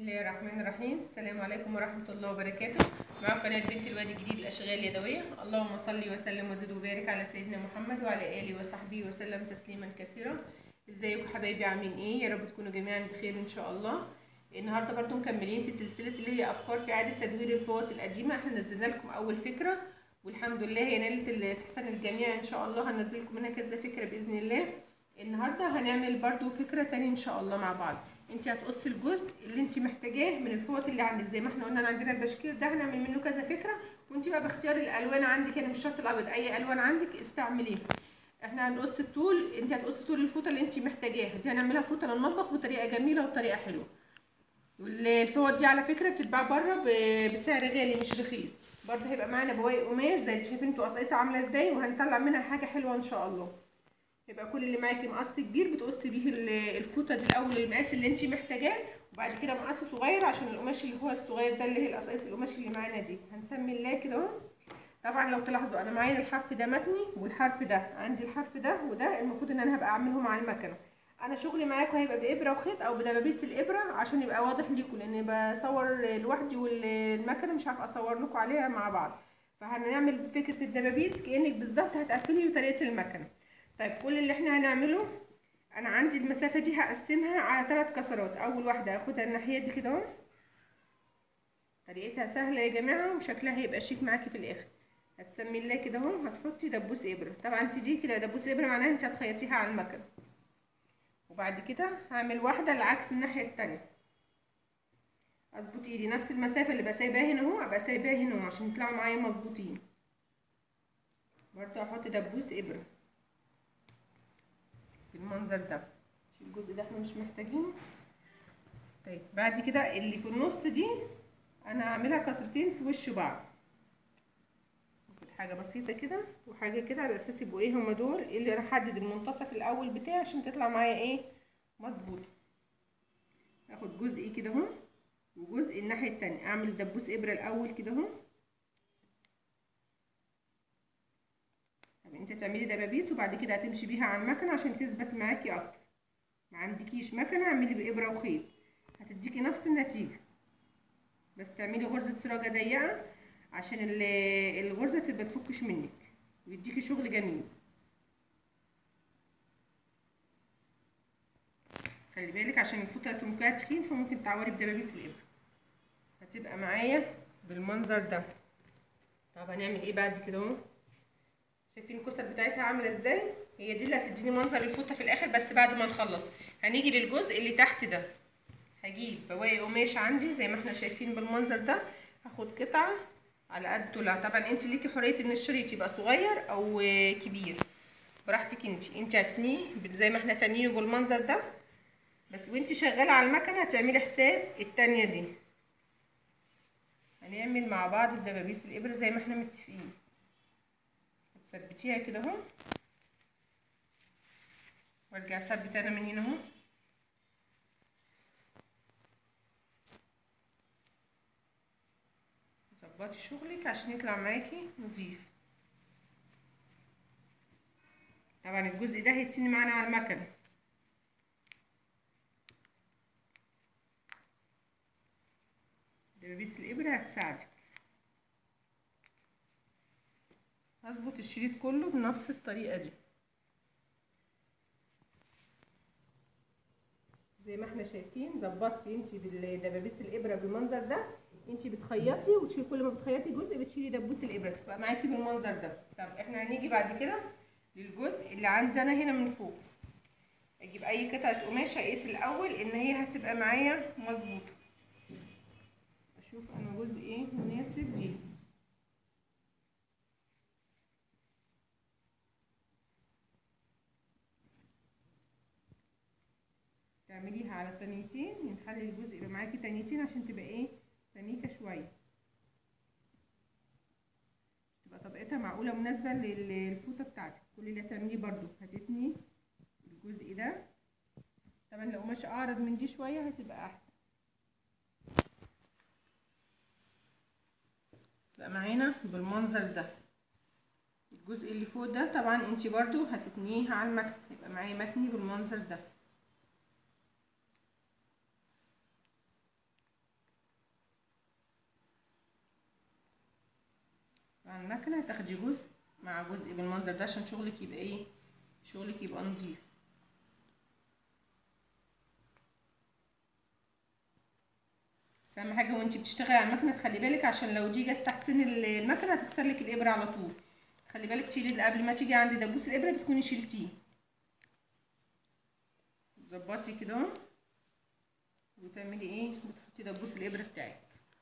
الله الرحمن الرحيم. السلام عليكم ورحمة الله وبركاته. معكم قناة بنت الوادي الجديد الأشغال اليدوية. اللهم صل وسلم وزد وبارك على سيدنا محمد وعلى آله وصحبه وسلم تسليما كثيرا. ازيكم حبايبي، عاملين ايه؟ يا رب تكونوا جميعا بخير ان شاء الله. النهارده برضو مكملين في سلسلة اللي هي أفكار في إعادة تدوير الفوط القديمة. احنا نزلنا لكم أول فكرة والحمد لله هي نالت الاستحسان الجميع ان شاء الله. هننزل لكم منها كذا فكرة بإذن الله. النهارده هنعمل برضو فكرة تانية ان شاء الله مع بعض. انت هتقصي الجزء اللي انت محتاجاه من الفوط اللي عندك، زي ما احنا قلنا عندنا البشكير ده هنعمل منه كذا فكره، وانت بقى باختيار الالوان عندك، يعني مش شرط الابيض، اي الوان عندك استعمليها. احنا هنقص الطول، انت هتقصي طول الفوطه اللي انت محتاجاها دي، هنعملها فوطه للمطبخ بطريقه جميله وبطريقه حلوه. الفوط دي على فكره بتتباع بره بسعر غالي مش رخيص. برده هيبقى معانا بواقي قماش زي اللي شايفين انتوا قصايصها عامله ازاي، وهنطلع منها حاجه حلوه ان شاء الله. يبقى كل اللي معاكي مقص كبير بتقصي بيه الفوطه دي الاول المقاس اللي انت محتاجاه، وبعد كده مقص صغير عشان القماش اللي هو الصغير ده اللي هي القصايص القماش اللي معانا دي. هنسمي الله كده اهو. طبعا لو تلاحظوا انا معايا الحرف ده متني والحرف ده عندي، الحرف ده وده المفروض ان انا هبقى اعملهم على المكنه. انا شغلي معاكم هيبقى بابره وخيط او بدبابيس الابره عشان يبقى واضح ليكم، لان بصور لوحدي والمكنه مش عارفه اصور لكم عليها مع بعض. فهنعمل فكره الدبابيس كانك بالظبط هتقفلي بطريقه المكنه. طيب كل اللي احنا هنعمله، انا عندي المسافه دي هقسمها على 3 كسرات. اول واحده هاخدها الناحيه دي كده اهو. طريقتها سهله يا جماعه وشكلها هيبقى شيك معاكي في الاخر. هتسمي الله كده اهو، هتحطي دبوس ابره. طبعا انت دي كده دبوس ابره معناها انت هتخيطيها على المكنه. وبعد كده هعمل واحده العكس الناحيه التانية، اظبط ايدي نفس المسافه اللي بسايباها هنا اهو ابقى سايباها هنا اهو عشان يطلعوا معايا مظبوطين. برضه هحط دبوس ابره بالمنظر ده. الجزء ده احنا مش محتاجينه. طيب بعد كده اللي في النص دي انا هعملها كسرتين في وش بعض، حاجه بسيطه كده وحاجه كده على اساس يبقوا ايه هما دول اللي راح احدد المنتصف الاول بتاعي عشان تطلع معايا ايه مظبوطه. اخد جزء كده اهو وجزء الناحيه التانية، اعمل دبوس ابره الاول كده اهو. طب انت تعملي دبابيس وبعد كده هتمشي بيها على المكنه عشان تثبت معاكي اكتر. ما عندكيش مكنه اعملي بابره وخيط هتديكي نفس النتيجه، بس تعملي غرزه سراجه ضيقه عشان الغرزه تبقى تفكش منك ويديكي شغل جميل. خلي بالك عشان الفوطه سمكها تخين فممكن تعوري بدبابيس الابره. هتبقى معايا بالمنظر ده. طب هنعمل ايه بعد كده اهو؟ شايفين الكسر بتاعتها عامله ازاي؟ هي دي اللي هتديني منظر الفوطه في الاخر. بس بعد ما نخلص هنيجي للجزء اللي تحت ده، هجيب بواقي قماش عندي زي ما احنا شايفين بالمنظر ده. هاخد قطعه على قد طولها. طبعا انت ليكي حريه ان الشريط يبقى صغير او كبير براحتك. انت هتنيه زي ما احنا تانيينه بالمنظر ده، بس وانت شغاله على المكنه هتعملي حساب التانيه دي. هنعمل مع بعض الدبابيس الابره زي ما احنا متفقين. هتثبتيها كده اهو وارجع اثبت انا من هنا اهو. ظبطي شغلك عشان يطلع معاكي نظيف. طبعا الجزء ده هيتني معانا على المكنه. دبابيس الابره هتساعدك. هظبط الشريط كله بنفس الطريقه دي زي ما احنا شايفين. ظبطتي انت بالدبابيس الابره بالمنظر ده. انت بتخيطي وتشيلي كل ما بتخيطي جزء بتشيلي دبوس الابره تبقى معاكي بالمنظر ده. طب احنا هنيجي بعد كده للجزء اللي عندنا هنا من فوق. اجيب اي قطعه قماش اقيس الاول ان هي هتبقى معايا مظبوطه. اشوف انا جزء ايه مناسب ليه. تعمليها على تانيتين، نخلي الجزء يبقى معاكي تانيتين عشان تبقى ايه سميكه شويه، تبقى طبقتها معقوله مناسبه للفوطه بتاعتك. كل اللي هتعمليه برضو هتتني الجزء ده. طبعا لو قماش اعرض من دي شويه هتبقى احسن. بقى معانا بالمنظر ده. الجزء اللي فوق ده طبعا انتي برضو هتتنيه على المكنه، يبقى معايا متني بالمنظر ده. على المكنه تاخدي جزء مع جزء بالمنظر ده عشان شغلك يبقى ايه، شغلك يبقى نظيف. بس اهم حاجه وانتي بتشتغلي على المكنه تخلي بالك، عشان لو دي جت تحت سن المكنه هتكسر لك الابره على طول. خلي بالك تشيلي قبل ما تيجي عند دبوس الابره بتكوني شيلتيه. تظبطي كده اهو وتعملي ايه، بتحطي دبوس الابره بتاعك.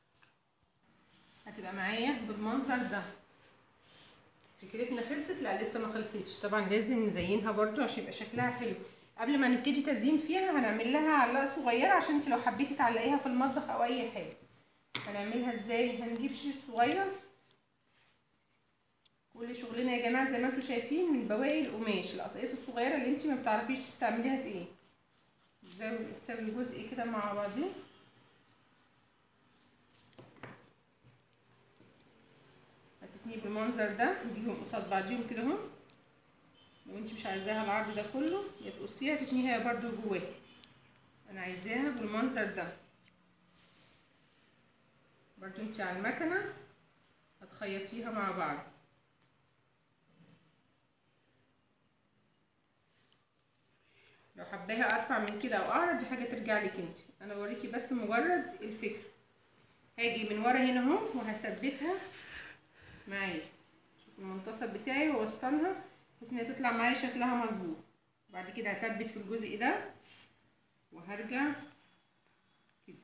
هتبقى معايا بالمنظر ده. فكرتنا خلصت؟ لا لسه ما خلصتش، طبعا لازم نزينها برضو عشان يبقى شكلها حلو. قبل ما نبتدي تزيين فيها هنعمل لها علقه صغيره، عشان انت لو حبيتي تعلقيها في المطبخ او اي حاجه. هنعملها ازاي؟ هنجيب شريط صغير. كل شغلنا يا جماعه زي ما انتم شايفين من بواقي القماش، القصايص الصغيره اللي انت ما بتعرفيش تستعمليها في ايه. زي تسوي جزء كده مع بعضيه، هتتنيه بالمنظر ده، نجيبهم قصاد بعضيهم كده اهو. لو انت مش عايزاها العرض ده كله يا تقصيها تتنيها برده جواها. انا عايزاها بالمنظر ده. برده انت على المكنه هتخيطيها مع بعض. لو حباها ارفع من كده او اعرض دي حاجه ترجع لك انت، انا بوريكي بس مجرد الفكره. هاجي من ورا هنا اهو وهثبتها معايا. شوف المنتصف بتاعي ووسطنها بحيث ان هي تطلع معايا شكلها مظبوط. بعد كده هثبت في الجزء ده وهرجع كده.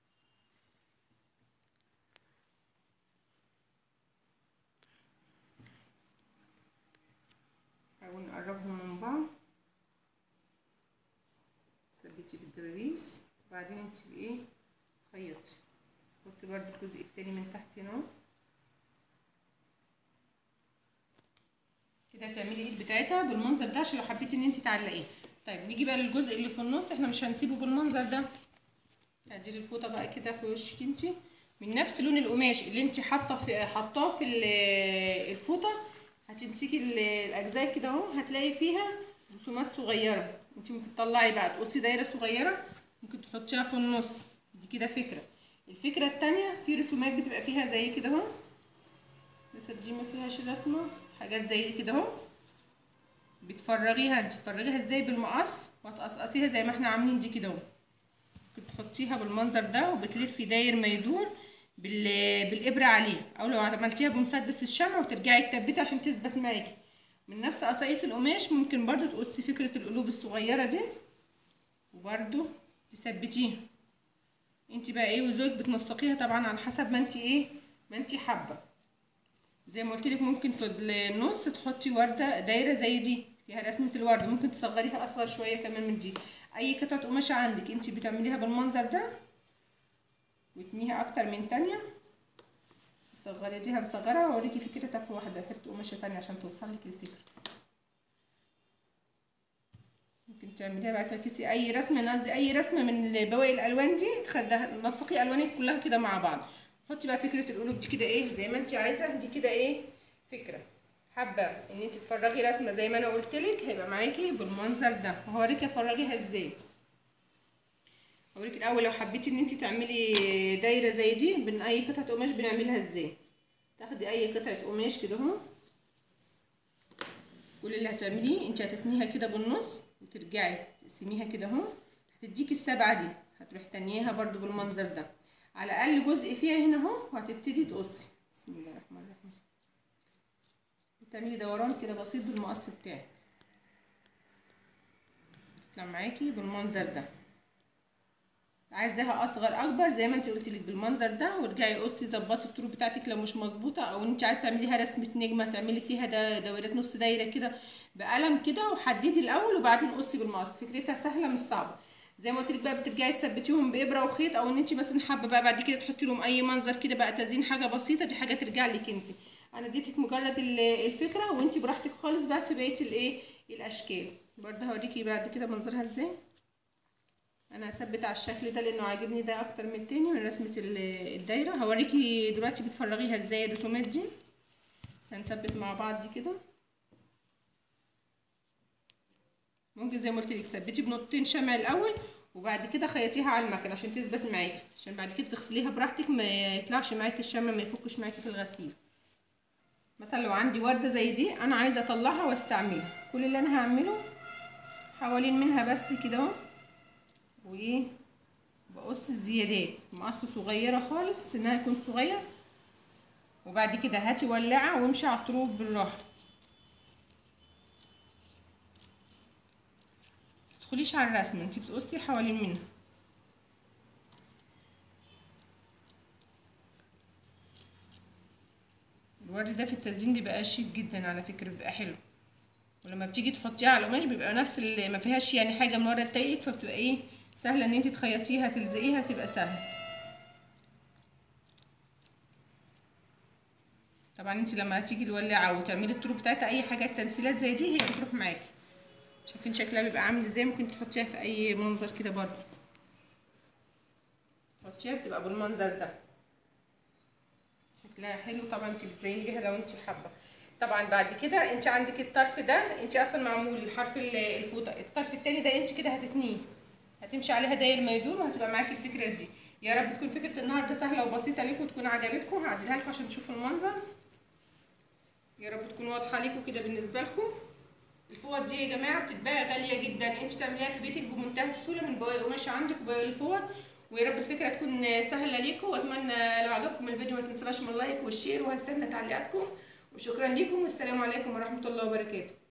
حاول نقربهم من بعض. ثبتي بالدراريس وبعدين انت بايه خيطي. حطي برده الجزء التاني من تحت هنا كده. تعملي الايد بتاعتها بالمنظر ده عشان لو حبيتي ان انت تعلقيه. طيب نيجي بقى للجزء اللي في النص، احنا مش هنسيبه بالمنظر ده. تعديلي الفوطه بقى كده في وشك انت من نفس لون القماش اللي انت حاطاه في الفوطه. هتمسكي الاجزاء كده اهو، هتلاقي فيها رسومات صغيره. انت ممكن تطلعي بقى تقصي دايره صغيره، ممكن تحطيها في النص. دي كده فكره. الفكره التانيه في رسومات بتبقى فيها زي كده اهو، لسه دي ما فيهاش رسمه، حاجات زي كده اهو. بتفرغيها، انت تفرغيها ازاي؟ بالمقص وهتقصقصيها زي ما احنا عاملين دي كده اهو. ممكن تحطيها بالمنظر ده وبتلفي داير ما يدور بالابره عليه، او لو عملتيها بمسدس الشمع وترجعي تثبتي عشان تثبت معاكي. من نفس قصايص القماش ممكن برضو تقصي فكره القلوب الصغيره دي وبرضو تثبتيها. انت بقى ايه وزوجك بتنسقيها طبعا على حسب ما انت ايه ما انت حابه. زي ما قلت لك ممكن في النص تحطي ورده دايره زي دي فيها رسمه الورد، ممكن تصغريها اصغر شويه كمان من دي. اي قطعه قماشه عندك انت بتعمليها بالمنظر ده وتنيها اكتر من تانية. تصغري دي هنصغرها واوريكي فكرتها في واحده حته قماشه تانية عشان توصلك للفكره. ممكن تعمليها بقى تعكسي اي رسمه، قصدي اي رسمه من بواقي الالوان دي تنسقي الوانك كلها كده مع بعض. حطي بقى فكره القلوب دي كده ايه زي ما انت عايزه. دي كده ايه فكره. حابه ان انت تفرغي رسمه زي ما انا قلت لك هيبقى معاكي بالمنظر ده، وهوريكي افرغيها ازاي. هوريكي الاول لو حبيتي ان انت تعملي دايره زي دي من اي قطعه قماش بنعملها ازاي. تاخدي اي قطعه قماش كده اهو، كل اللي هتعمليه انت هتتنيها كده بالنص وترجعي تقسميها كده اهو، هتديكي السبعه دي. هتروحي تانيها برده بالمنظر ده على اقل جزء فيها هنا اهو، وهتبتدي تقصي. بسم الله الرحمن الرحيم. تعملي دوران كده بسيط بالمقص بتاعك تطلع معاكي بالمنظر ده. عايزاها اصغر اكبر زي ما انت قلت لك بالمنظر ده، وارجعي قصي ظبطي الطول بتاعتك لو مش مظبوطه، او انت عايزه تعمليها رسمه نجمه تعملي فيها دورات نص دايره كده بقلم كده، وحددي الاول وبعدين قصي بالمقص. فكرتها سهله مش صعبه. زي ما قلت لك بقى بترجعي تثبتيهم بابره وخيط، او ان انت مثلا حابه بقى بعد كده تحطي لهم اي منظر كده بقى تزيين حاجه بسيطه، دي حاجه ترجع لك انت. انا اديتك مجرد الفكره وانت براحتك خالص بقى في بقيه الايه الاشكال. برده هوريكي بعد كده منظرها ازاي. انا هثبت على الشكل ده لانه عاجبني ده اكتر من التاني من رسمه الدايره. هوريكي دلوقتي بتفرغيها ازاي الرسومات دي، بس هنثبت مع بعض دي كده. ممكن زي ما قلت لك ثبتي بنقطتين شمع الاول وبعد كده خيطيها على المكنه عشان تثبت معاكي، عشان بعد كده تغسليها براحتك ما يطلعش معاكي الشمع ما يفكش معاكي في الغسيل. مثلا لو عندي وردة زي دي انا عايزة اطلعها واستعملها، كل اللي انا هعمله حوالين منها بس كده اهو، وايه بقص الزيادات مقص صغيرة خالص انها يكون صغير. وبعد كده هاتي ولاعة وامشي على الطروف بالراحة، متدخليش على الرسمة، انتي بتقصي حوالين منها. الورد ده في التزيين بيبقى شيك جدا على فكرة، بيبقى حلو، ولما بتيجي تحطيها على القماش بيبقى نفس اللي ما فيهاش يعني حاجة من ورا تضايقك، فبتبقى ايه سهلة ان انتي تخيطيها تلزقيها، تبقى سهلة. طبعا انتي لما هتيجي الولاعة وتعملي الطروف بتاعتها اي حاجات تنسيلات زي دي هي بتروح معاكي. شايفين شكلها بيبقى عامل ازاي؟ ممكن تحطيها في اي منظر كده برضه، تحطيها بتبقى بالمنظر ده، شكلها حلو. طبعا انت بتزيني بيها لو انت حابه. طبعا بعد كده انت عندك الطرف ده انت اصلا معمول الحرف الفوطه، الطرف التاني ده انت كده هتتنيه، هتمشي عليها داير ما يدور، وهتبقى معاكي الفكره دي. يا رب تكون فكره النهارده سهله وبسيطه ليكم وتكون عجبتكم. هعدلها لكم عشان تشوفوا المنظر، يا رب تكون واضحه ليكم كده بالنسبه لكم. الفوط دي يا جماعه بتتباع غاليه جدا، انت تعمليها في بيتك بمنتهى السهوله من بواقي قماشه عندك وبواقي الفوط. ويا رب الفكره تكون سهله ليكم، واتمنى لو عجبكم الفيديو ما تنسوش من اللايك والشير، وهستنى تعليقاتكم. وشكرا لكم، والسلام عليكم ورحمه الله وبركاته.